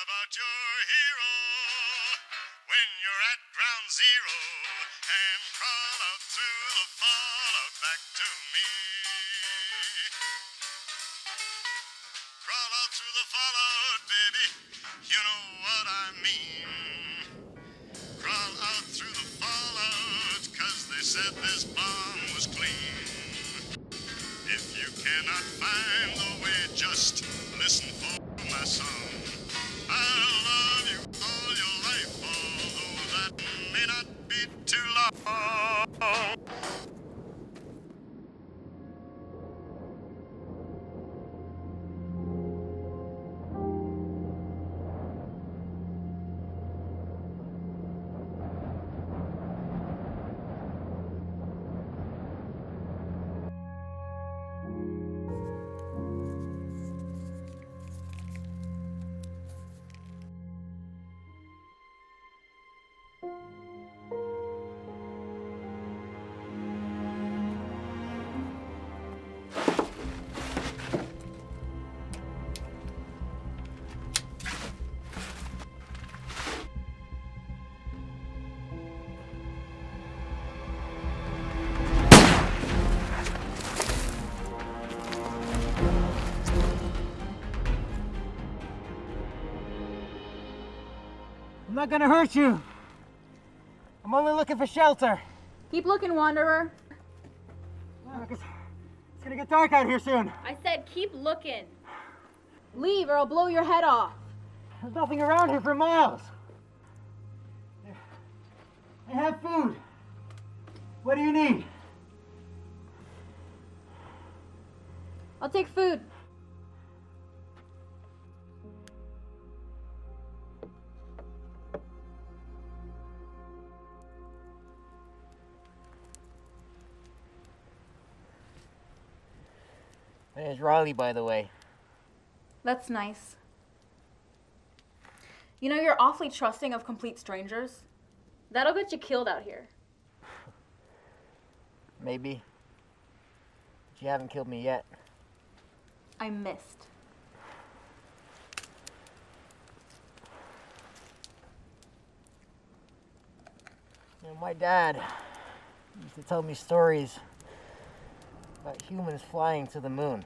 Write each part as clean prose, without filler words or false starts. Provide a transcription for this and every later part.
about your hero when you're at ground zero and crawl out through the fallout back to me. Crawl out through the fallout, baby, you know what I mean. Crawl out through the fallout, 'cause they said this bomb was clean. If you cannot find the way, just listen for my song. I'll love you all your life, although that may not be too long. I'm not gonna hurt you. I'm only looking for shelter. Keep looking, Wanderer. Look, it's gonna get dark out here soon. I said keep looking. Leave or I'll blow your head off. There's nothing around here for miles. I have food. What do you need? I'll take food. My name's Riley, by the way. That's nice. You know, you're awfully trusting of complete strangers. That'll get you killed out here. Maybe. But you haven't killed me yet. I missed. You know, my dad used to tell me stories about humans flying to the moon.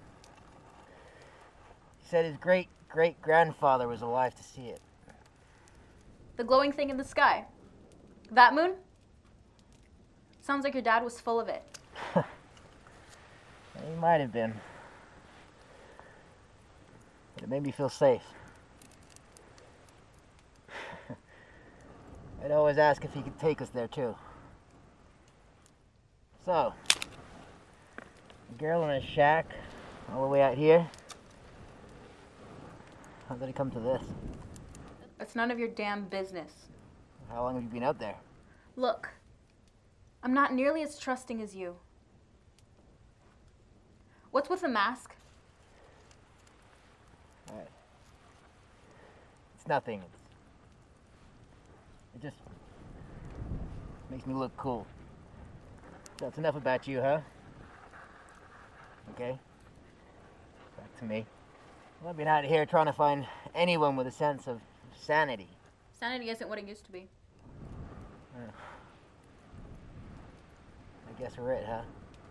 He said his great-great-grandfather was alive to see it. The glowing thing in the sky. That moon? Sounds like your dad was full of it. He might have been. But it made me feel safe. I'd always ask if he could take us there too. So, a girl in a shack all the way out here. How did it come to this? It's none of your damn business. How long have you been out there? Look, I'm not nearly as trusting as you. What's with the mask? Alright. It's nothing. It just makes me look cool. That's enough about you, huh? Okay. Back to me. Well, I've been out here trying to find anyone with a sense of sanity. Sanity isn't what it used to be. I guess we're it, huh?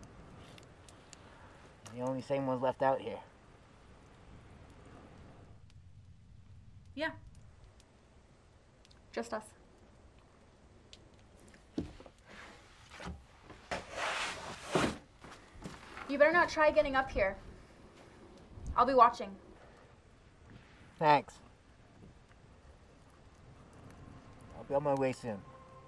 The only sane ones left out here. Yeah. Just us. You better not try getting up here. I'll be watching. Thanks. I'll be on my way soon.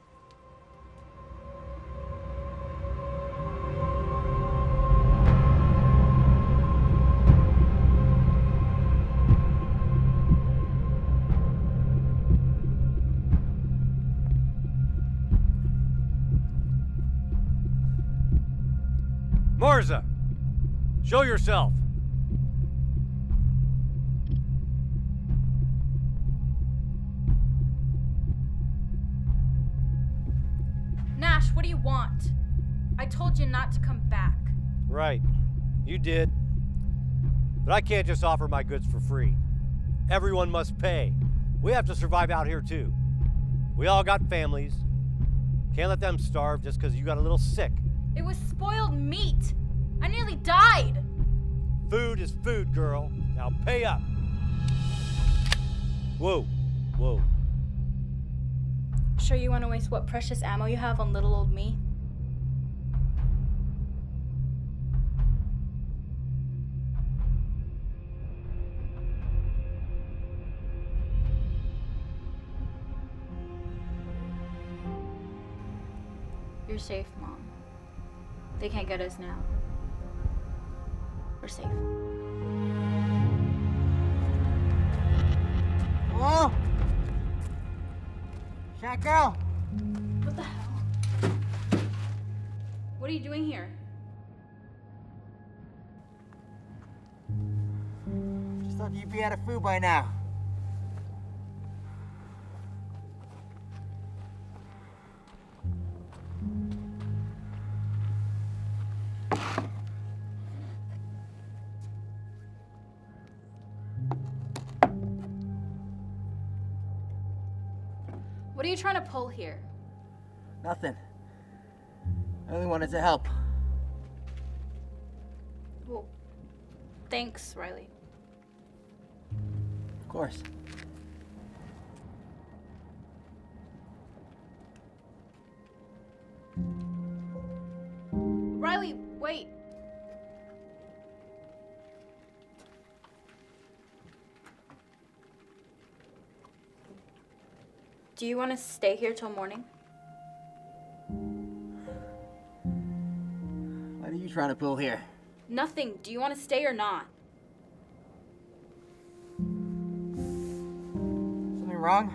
Marza, show yourself. Nash, what do you want? I told you not to come back. Right, you did. But I can't just offer my goods for free. Everyone must pay. We have to survive out here too. We all got families. Can't let them starve just because you got a little sick. It was spoiled meat. I nearly died. Food is food, girl. Now pay up. Whoa, whoa. Sure you want to waste what precious ammo you have on little old me? You're safe, Mom. They can't get us now. We're safe. Hello? Shot girl? What the hell? What are you doing here? Just thought you'd be out of food by now. What are you trying to pull here? Nothing. I only wanted to help. Well, thanks, Riley. Of course. Riley, wait. Do you want to stay here till morning? What are you trying to pull here? Nothing. Do you want to stay or not? Something wrong?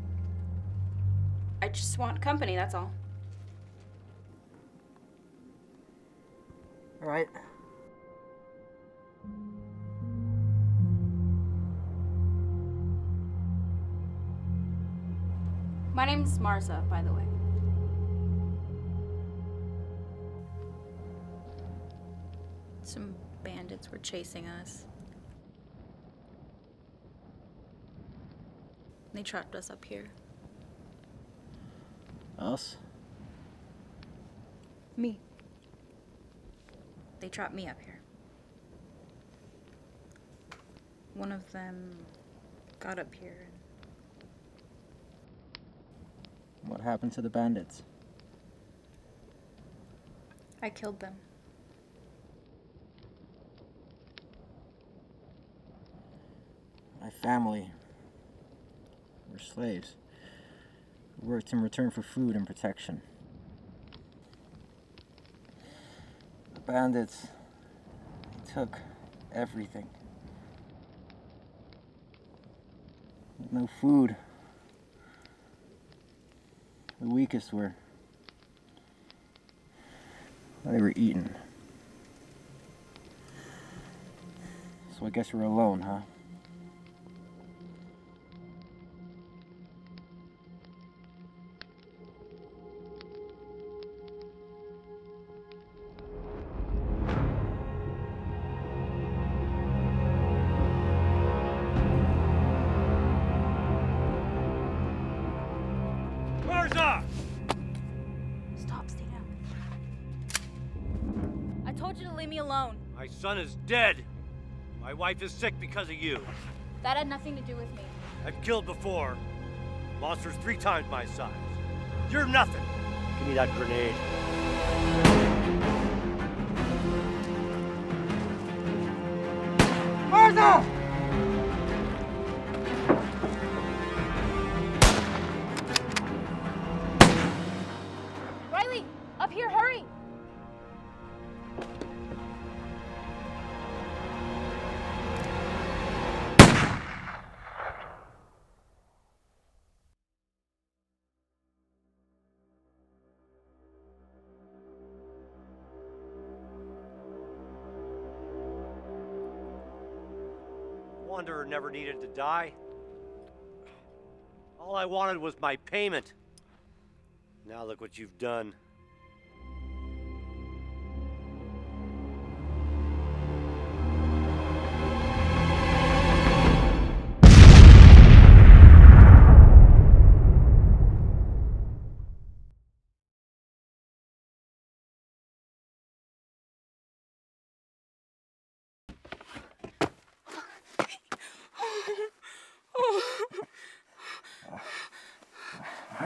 I just want company, that's all. All right. My name's Marza, by the way. Some bandits were chasing us. They trapped us up here. Us? Me. They trapped me up here. One of them got up here. What happened to the bandits? I killed them. My family were slaves who worked in return for food and protection. The bandits took everything. With no food. The weakest were. They were eaten. So I guess you're alone, huh? Marza! Stop, stay down. I told you to leave me alone. My son is dead. My wife is sick because of you. That had nothing to do with me. I've killed before. Monsters 3 times my size. You're nothing. Give me that grenade. Martha! Riley, up here, hurry! Wanderer never needed to die. All I wanted was my payment. Now look what you've done.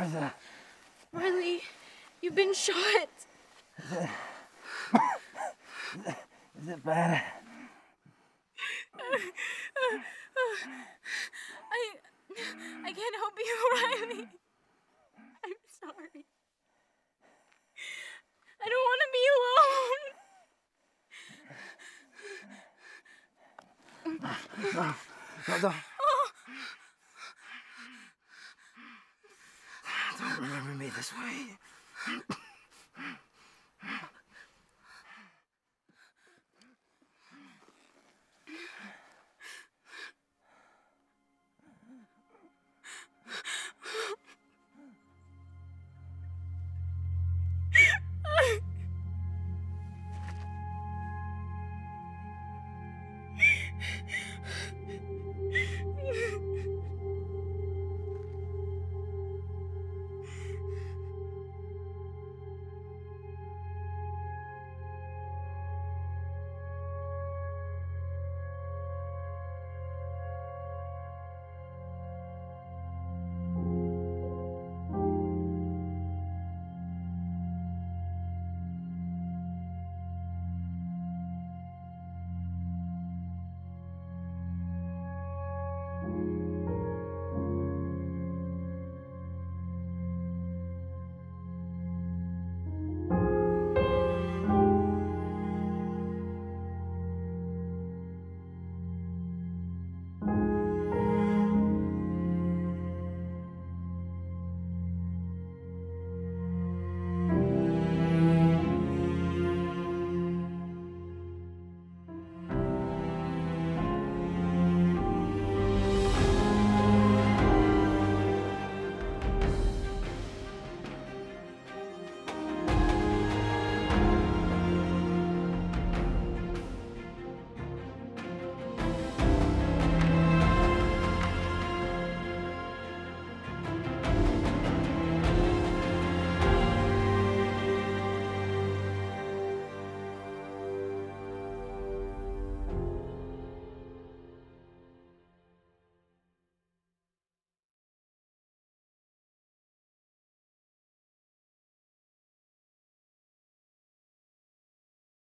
Riley, you've been shot. Is it bad? I can't help you, Riley. I'm sorry. I don't want to be alone. No, don't remember me this way.